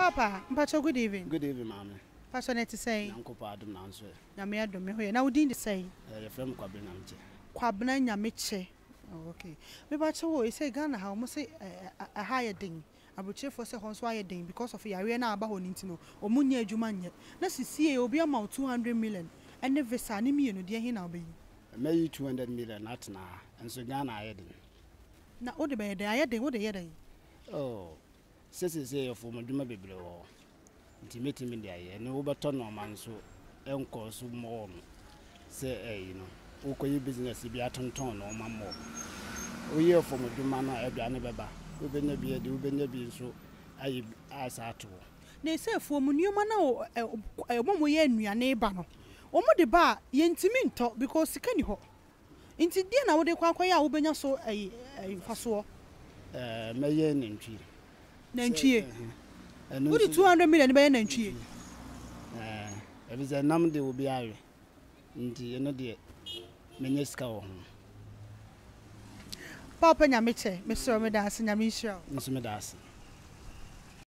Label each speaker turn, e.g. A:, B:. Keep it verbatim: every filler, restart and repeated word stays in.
A: Papa, Mpacho, good evening.
B: Good evening, Mammy.
A: Passionate to say,
B: Uncle Pardon answer.
A: Yamia do me here. Now, didn't say,
B: Your friend Quabinamche.
A: Quabna Yamiche. Okay. Me Pacho, say Ghana, how must say a higher ding. I would cheer for say Honswire ding because of Yarena Abaho Nintino or Munya Jumanya. Let's see, it will be amount two hundred million. And never sign me, and dear him, I'll be.
B: May two hundred million, not now, and so Ghana I didn't.
A: Now, what the bed, I had what the other.
B: Oh, says say of Maduma Biblo. Intimating me there, and overturn no man so, uncle so more. Say, eh, you know, okay, business be a ton ton or man more. We hear from a Dumana, Ebiana Baba, who been a beard, who been a beard so I as at all.
A: They say for Munumana, a woman we and your neighbor. Omo de ba yentimi nto because sika ni ho. Nti die na wo de kwakwa ya wo benya so eh faso.
B: Eh meye nantwie.
A: Nantwie. Wo di two hundred million be nantwie.
B: Eh e be nam de obi awe. Nti eno de menye sika wo ho.
A: Papa nya meche, me so me da ase nya me hira.
B: Nso me da ase.